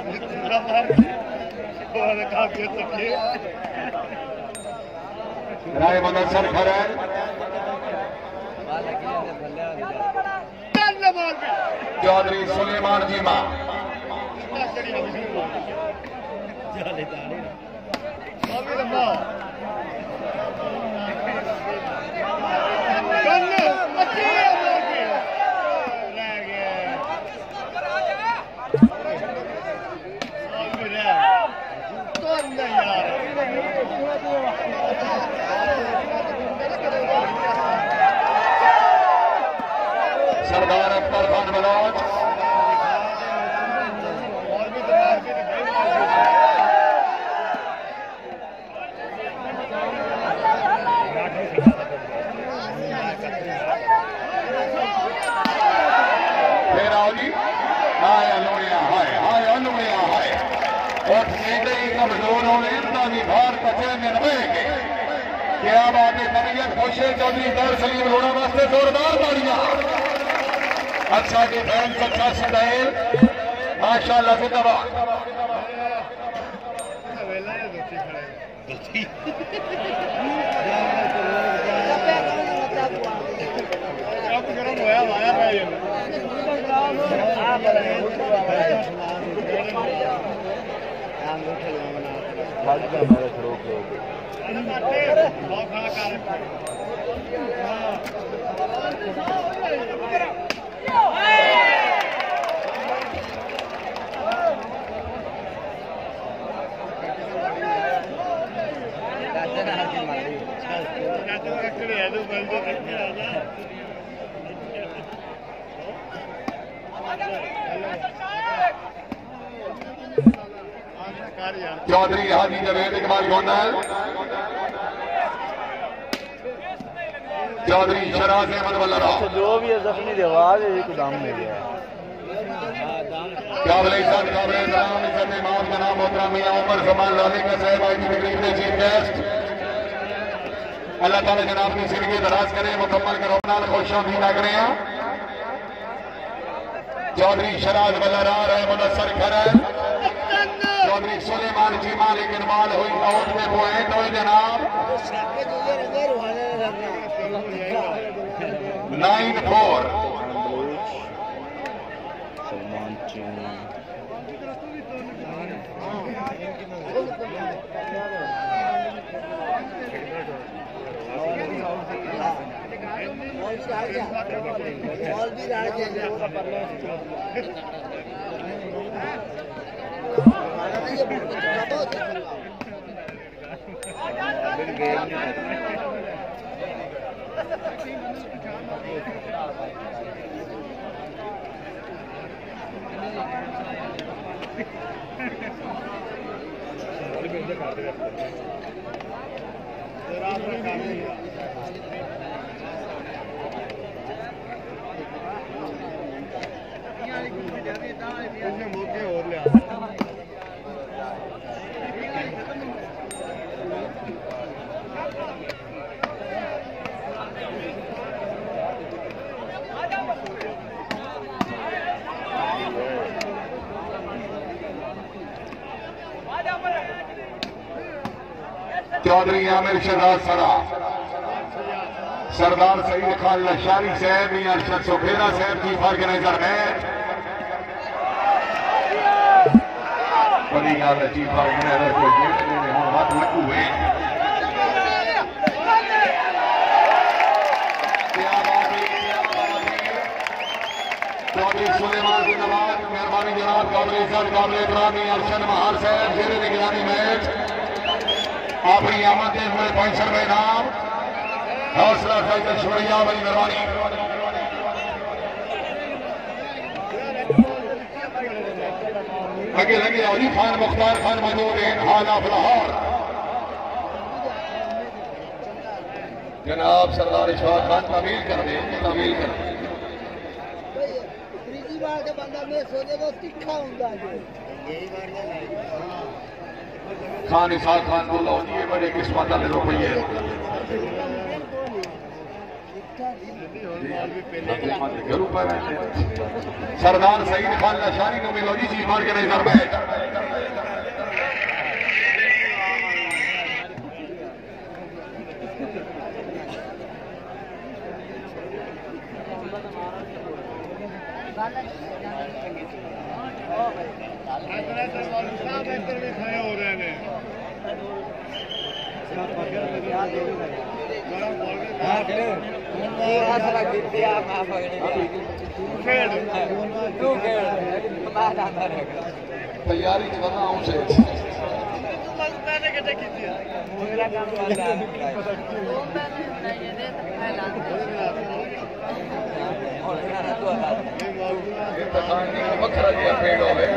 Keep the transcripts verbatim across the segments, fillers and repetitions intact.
राय मुनस्सर खैर चौधरी सुलेमान जीमा सरदार अख्तर खान बलोच फिर आओ जी हाय अनुया हाय हाय अनुया हाय और सीधे ही कमजोर होने भी बाहर कचे में रहेंगे। क्या बात है तबीयत खुश है चौधरी दर सलीम लोड़ा वास्ते जोरदार तालियां। अच्छा डिफेंस अच्छा स्टाइल माशाअल्लाह जिंदाबाद। चौधरी हाजी जवेद इकबाल गोंडल चौधरी शराज अहमद वल्लरा जो भी है जख्मी आवाज दाम में गया काबिल इज्जत काबिल एहतराम इज्जत इमाम जनाब मोहतरम मियां उमर जमान लाली का साहब आज की तकरीब में चीफ गेस्ट अल्लाह ताला जनाब की जिंदगी दराज करे मुकम्मल करो नाल खुशामदीद लग रहे हैं। चौधरी शराज वल्लरा रहे मुनस्सर खैर चौधरी सुलेमान जीमा लेकिन माल हुई आउट में पॉइंट हुई जनाब नाइन फोर बॉल भी चौधरी आमिर शहजाद सरा सरदार सईद खान लशारी साहब या अरशद सुखेरा साहब की फर्क नजर है बड़ी गल है चीफ फर्क नजर को जीतने में हम हाथ लगू हुए चौधरी सुलेमान की नवाज मेहरबानी जनाब काबिल इज्जत काबिल एहतराम अरशद महार साहब जेर निगरानी मैच अपनी आमद के हुए पैंसठ में नाम हौसला अफजाई शुक्रिया बड़ी मेहरबानी। आगे लगे अली खान मुख्तार खान मौजूद हैं हाल ऑफ लाहौर जनाब सरदार इशफाक खान तमील कर दें तमील कर दें खान इसाक खान को लौटिए बड़े किस्मत वाले रुपये सरदार सईद खान लशानी को मिलो जी मार के नहीं कर तैयारी से वखरा जिहा पेड़ होवे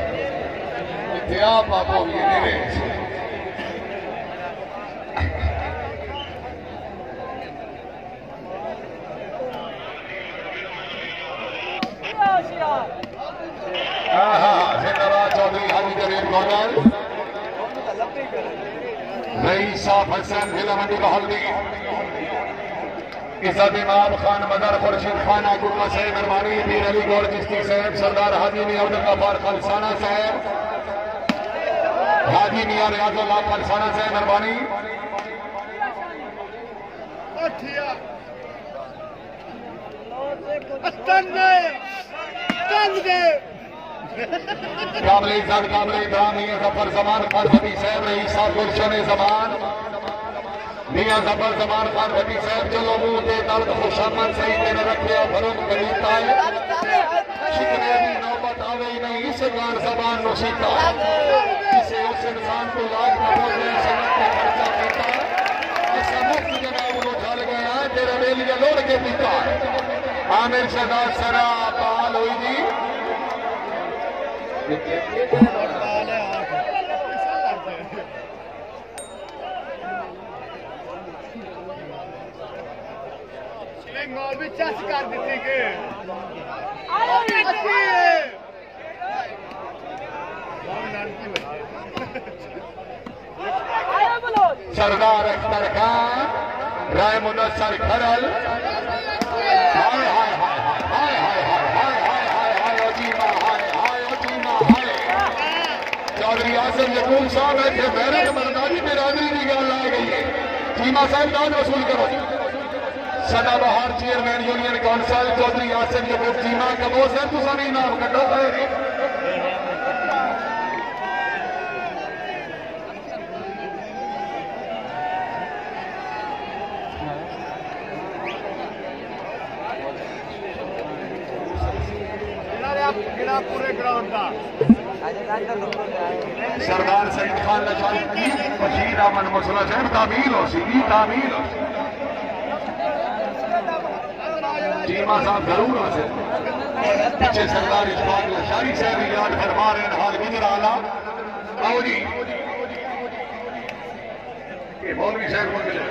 आप आप चौधरी हाजी जवेद गौरव रईस साहब हसन जिला मंडी बहलवी इज्जत इमाम खान मदर खुर्शीद खान गुरमा साहब मेहरबानी पीर अली गौर चिश्ती साहब सरदार हाजी मियां अब्दुल गफ्फार खालसाना साहब हाजी मियां रियाजुल्लाह खालसाना साहब मेहरबानी काबले इज्जत काबले इकराम मियां जफर जमान खान फती साहब रईस साहब गुलशन जमान मियां जफर जमान खान फती साहब चलो मुंह दे दर्द खुशामद सही तेरे रखे फरूक गरीबता है शिकने की नौबत आवे ही नहीं इस गान जबान नसीता इसे उस इंसान को लाज पहुंचे सनत का खर्चा देता ऐसा मुफ्त जनाब को ढल गया तेरे लिए लोड़ के पीता आमिर शहजाद सरा पाल हुई जी भी चस कर दी के सरदार अख्तर खान राय मुनस्सर खरल हाय हाय हाय हाय हाय हाय हाय हाय हाय हाय अजीमा हाय हाय अजीमा हाय चौधरी आसिम यकूब साहब ऐसे मेरे मर्दानी बिरादरी की गल आ गई है चीमा साहब दान वसूल करो सदाबहार chairman union council Chaudhry Asim Yakub Cheema कबो से तुसा भी नाम कटो है पूरे ग्राउंड का सरदार सईद खान लशानी बशीर अहमद मुसला साहब तामील हो सी तामील हो चीमा साहब जरूर हो से पीछे सरदार इशफाक लशानी साहब याद फरमा रहे हाल गुजर आला आओ जी ये मौलवी साहब को मिले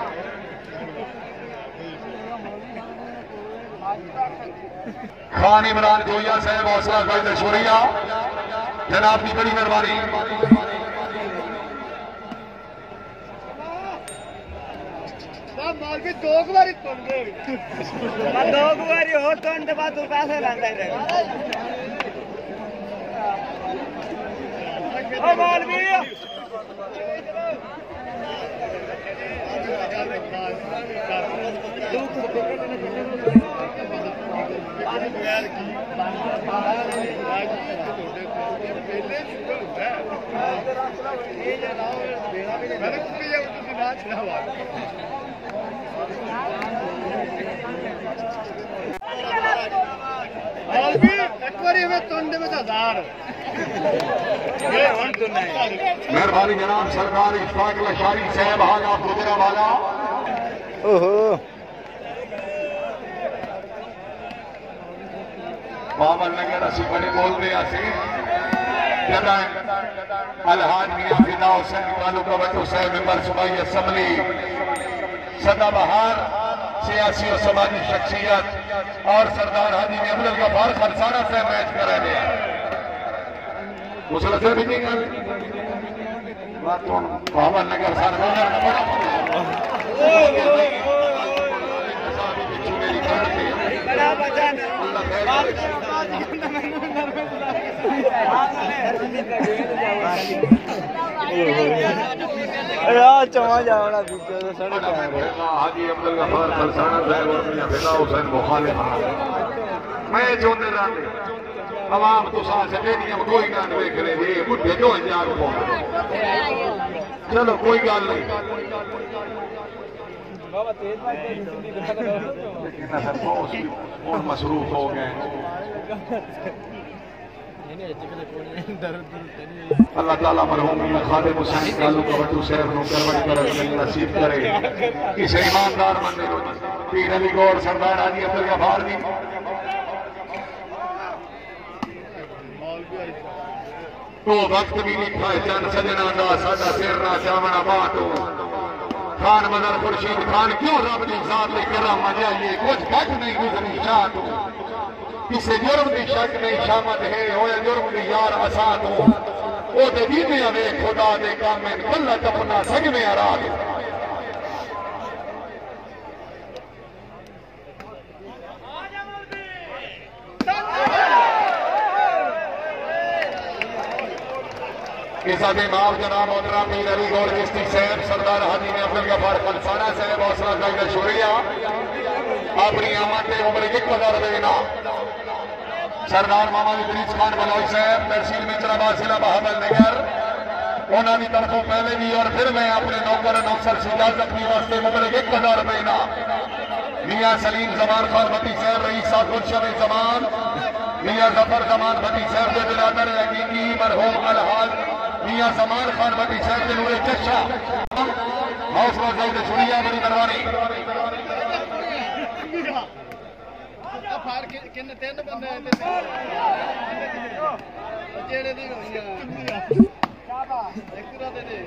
खान इमरान जोया साहब हौसला अफजाई दशोरिया जनाब की बड़ी मेहरबानी माल भी दो बारी तुम गए दो बारी हो तो अंत बाद तू पैसे लांदा है ओ माल भी मेहरबानी जनाब सरदार इशफाक लशारी साहब हाल गुजरा वाला ओहो बावन नगर असी बड़े बोलते हैं अलहाज मियां फिदा हुसैन कालू कवटो साहब मेंबर सूबाई असम्बली सदाबहार सियासी और समाजी शख्सियत और सरदार हाजी अब्दुल गफ्फार खालसाना से मैच करा गया मुसलसल भी नहीं बावन नगर सर बचन चवा जावड़ा हाजी अब्दुल गफार फलसाना साहब और मियां फिदा हुसैन मुखालिफ मैं जोंदे रहंदे तमाम तुसा सजेनियां कोई ना देख रहे जी बुढ़े जो जाग पो चलो कोई गल नहीं बाबा तेज भाई जिंदगी बना कर लेकिन सर बहुत बहुत मसरूफ हो गए अल्लाह ताला मरहूम मियां खालिद हुसैन कालू का बट्टू साहब नु करवट कर नसीब करे किसी ईमानदार बंदे नु पीर अली गौर सरदार हाजी अब्दुल गफार दी तो वक्त भी लिखा है चंद सजना दा साडा सिर ना चावना बाटो खान मदर खुर्शीद खान क्यों रब की जात ले करम मजाइए कुछ घट नहीं गुजरी शाह तो किसी जुर्म की शक नहीं शामत है होए जुर्म की यार असा तो ओ ते दीने वे खुदा दे काम में गलत अपना सगने रात इसादे माफ जनाब मोहतरम पीर अली गौर चिश्ती साहब सरदार हाजी ने अब्दुल गफार फलसाना साहब हौसला अफजाई का शुक्रिया अपनी आमद के उम्र एक हजार देना सरदार मोहम्मद इदरीस खान बलोच साहब तहसील मित्राबाद जिला बहावल नगर उन्होंने तरफों पहले भी और फिर मैं अपने नौकर नौसर सिजाज अपनी वास्ते उम्र एक हजार देना मियां सलीम जमान खान भट्टी साहब रईस साकुल शब जमान मियां जफर जमान भट्टी साहब के बिरादर हकीकी मरहूम अलहाज मियां जमान खान भट्टी साहब के नूरे चशा हौसला अफजाई की शुक्रिया बड़ी मेहरबानी किन्ने तीन बंदे जेड़े दी होईया एक रात दे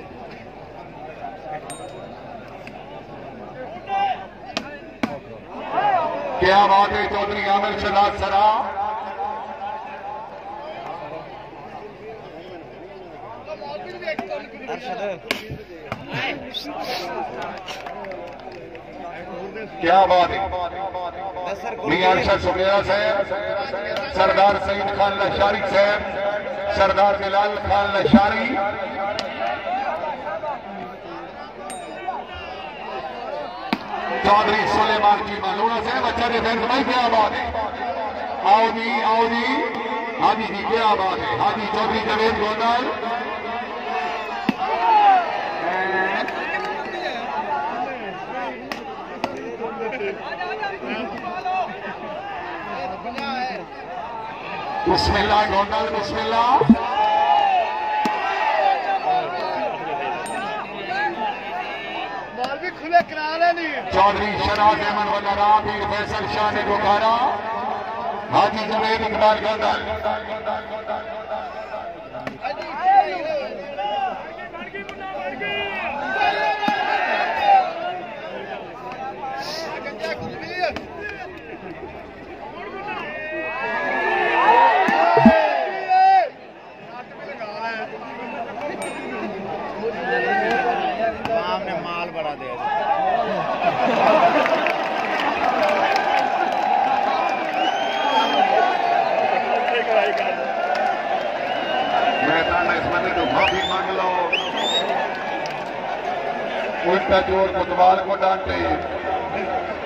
क्या बात है चौधरी आमिर शहजाद सरा क्या बात है मियां अरशद सुमेरा साहब सरदार सईद खान लशारी साहब सरदार बिलाल खान लशारी चौधरी सुलेमान की मालूना साहब अच्छा डिफेंस भाई क्या बात है आओ जी आओ जी हाजी जी क्या बात है हाजी चौधरी जवेद गोंदाल बिस्मिल्लाह गोंदाल बिस्मिल्लाह बॉल भी खुले करा रहे नहीं चौधरी शराज अहमद वगैरह पीर फैसल शाह ने बुखारा हाजी जवेद इकबाल गोंदाल माल बड़ा दे मैं इस बंदे को माफी मांग लो उल्टा जोर कोतवाल को डांटे